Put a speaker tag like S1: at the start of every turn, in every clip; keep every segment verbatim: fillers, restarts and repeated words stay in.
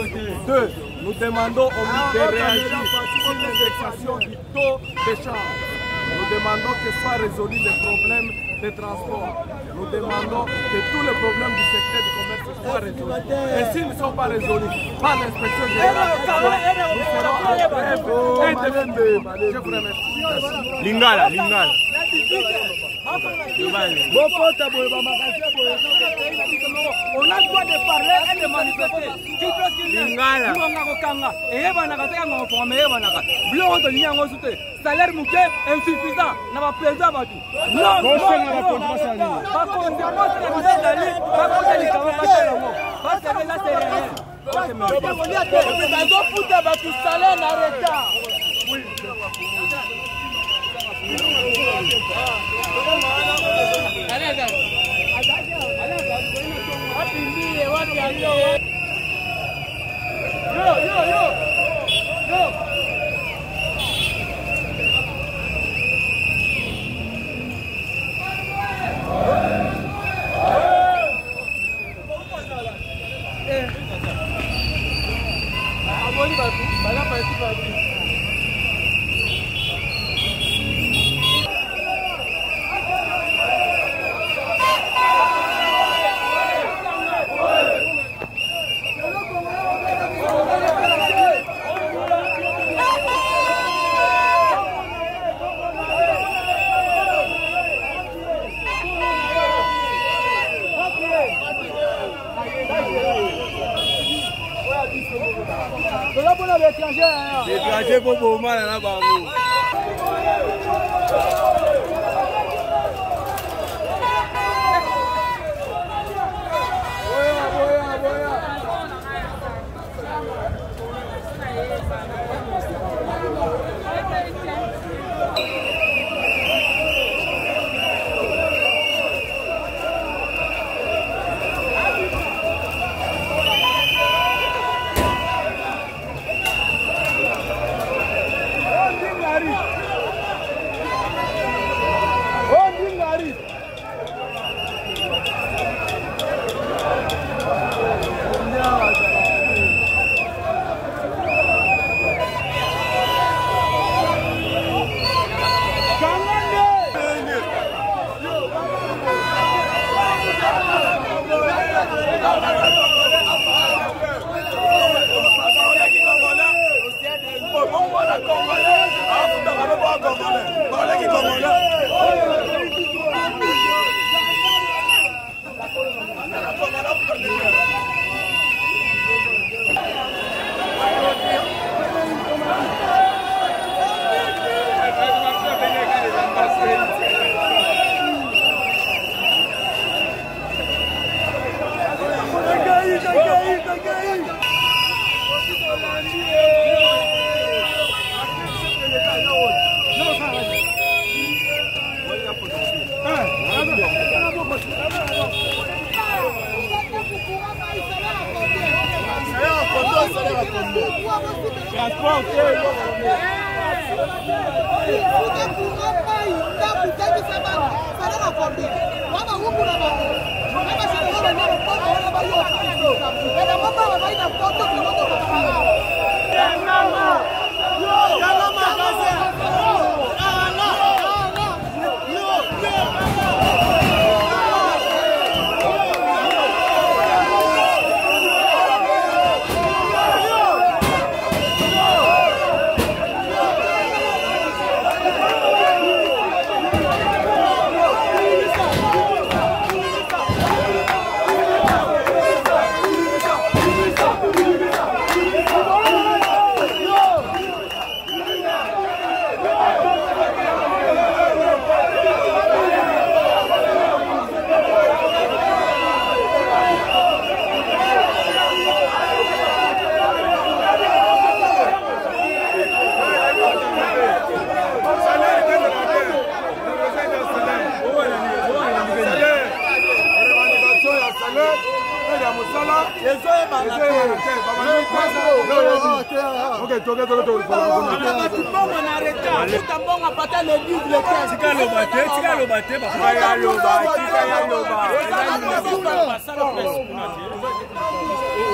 S1: Deux, nous demandons au ministre de réagir sur l'indexation du taux d'échange. Nous demandons que soient résolus les problèmes de transport. Nous demandons que tous les problèmes du secteur du commerce soient résolus. Et s'ils ne sont pas résolus par l'inspection générale, nous serons indépendants. Je vous remercie.
S2: Lingala, Lingala.
S3: On a le droit de parler et de manifester.
S2: Lingala.
S3: Salaire insuffisant. N'a pas plaisir à tout. Non, non, non. Pas contre Yo, yo, yo. Yo.
S2: L'étranger pour vous mal là-bas.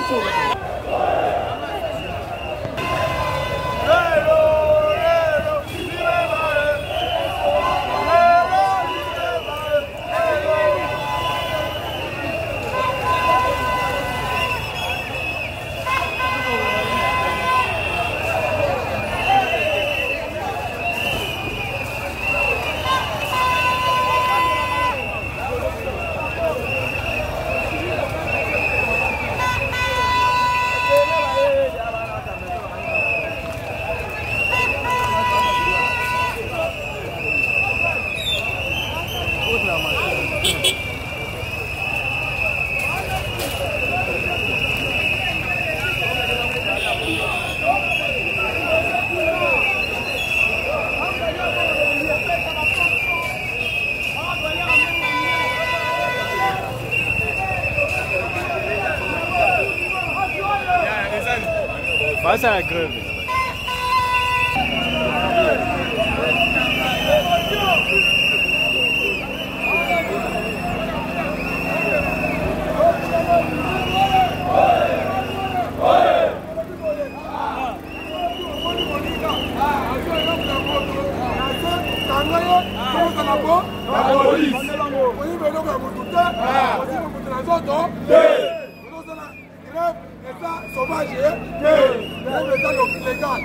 S2: Face à la grève.
S1: Sauvage, légal.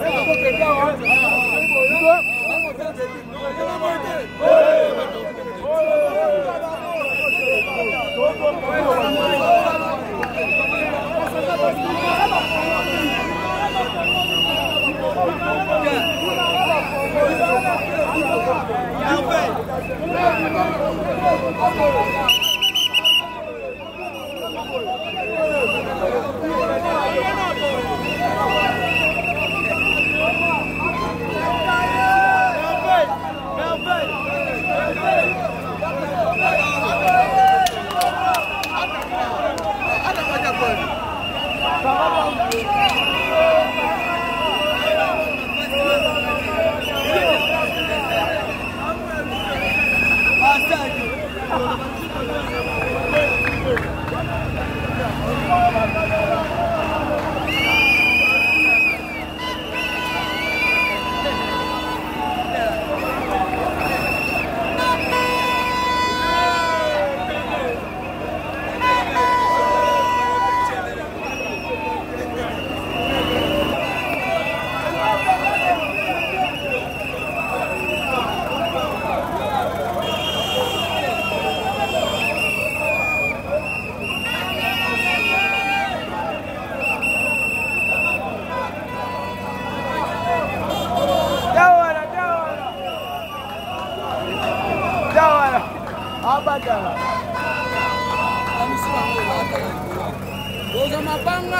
S3: Boza mapanga,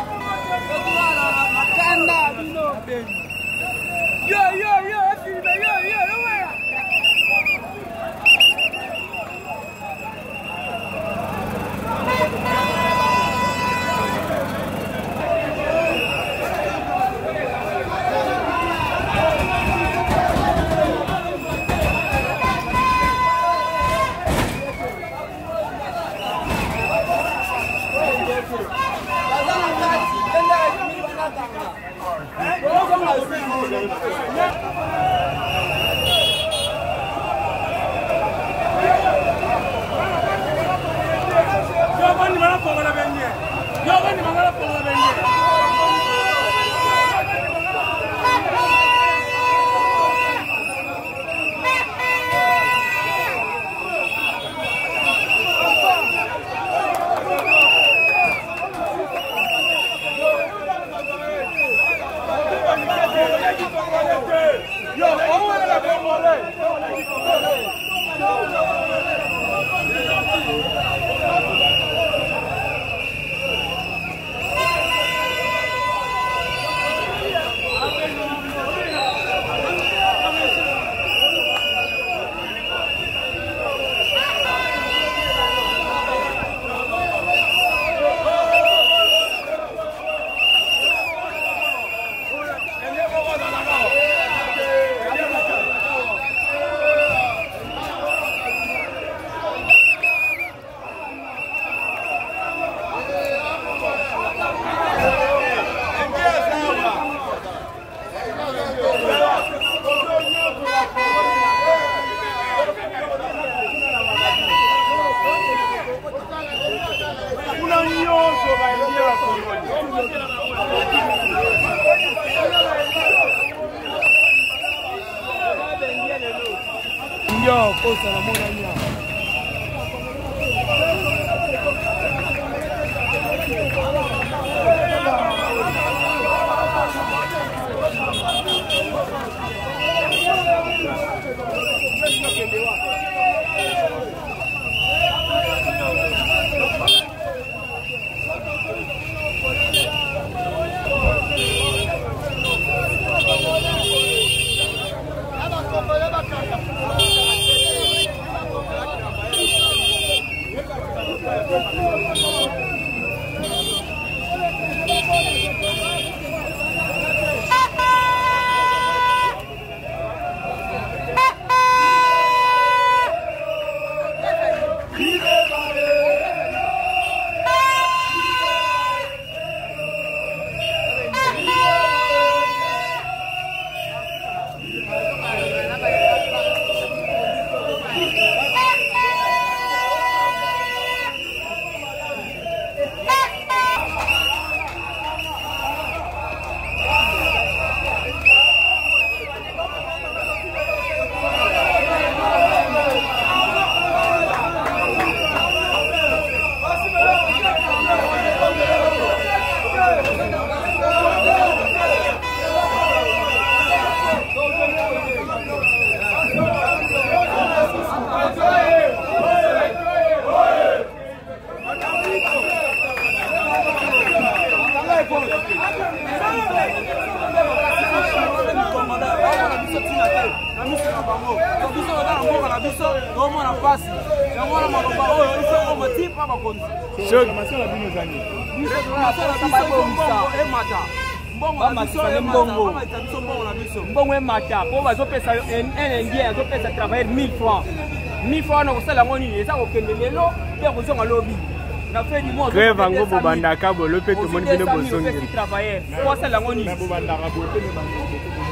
S3: makanda, yo yo yo, yo yo yo, Yo, cosa la mona mia.
S4: Mbongo mata po bazo pesa un indien zo pesa travailler mille francs mille francs na kosala ngoni eza kokende lelo pe kozonga lobi na fait du mois
S2: grève ngo bobanda ka bolo pe to moni bino bozongi
S4: travailler po sala ngoni
S2: na bobanda ka bo pe ne bango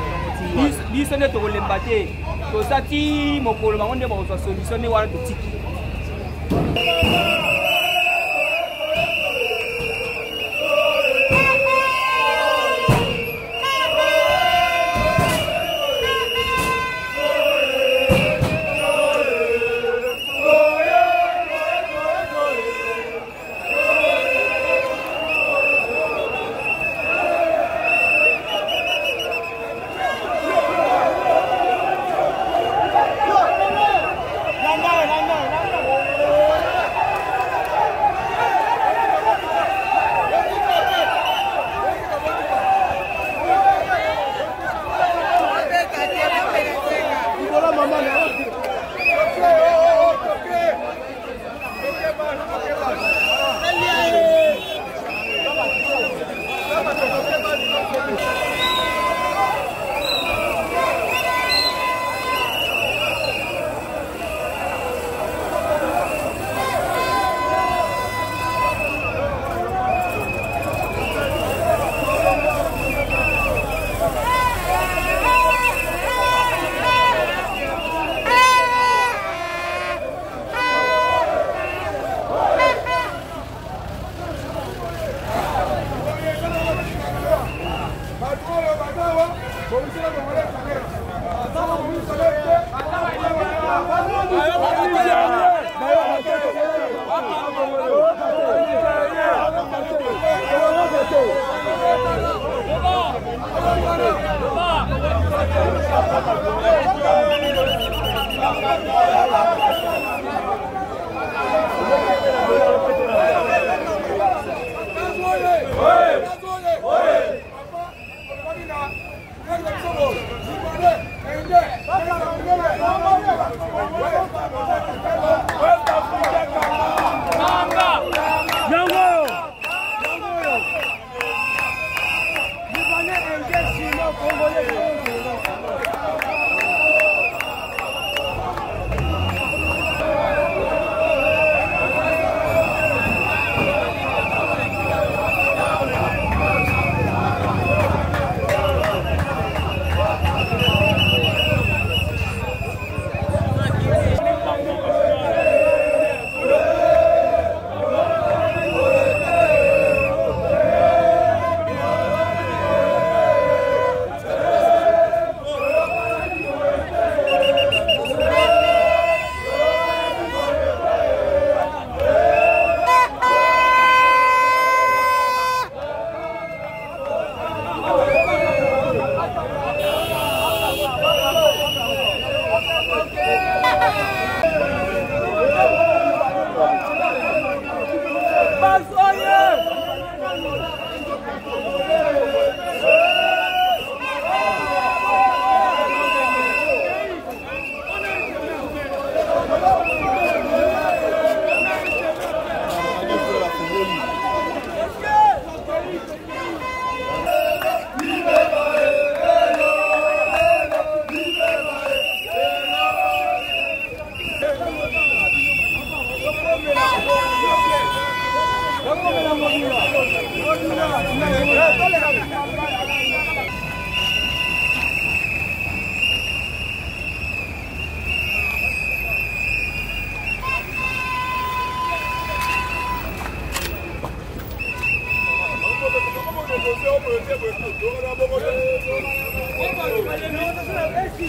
S4: biso ne to kolemba te to sati mokolo bango nde ba ko solution ne wana to tiki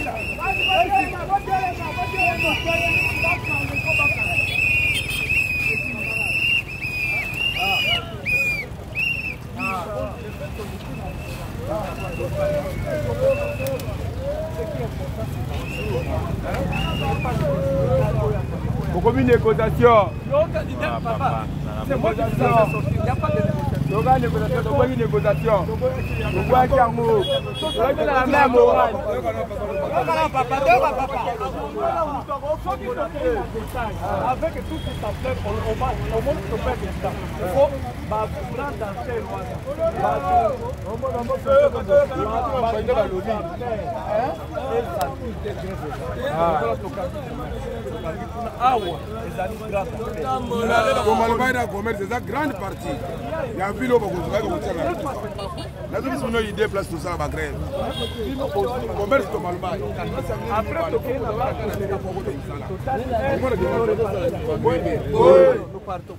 S1: Beaucoup de négociations. C'est moi qui suis sorti. Il n'y a pas de négociation. Il y a une négociation. Il y a une négociation. Il y a une négociation. Il y a la même morale.
S3: Avec tout ce que ça fait, on va au monde se faire des temps. Il faut prendre dans ces lois.
S5: C'est ça grande partie. Il y a un ville où on va la vie sur nos idées place tout ça va grève. Commerce comme Allemagne. Après nous partons.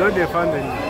S2: défendre.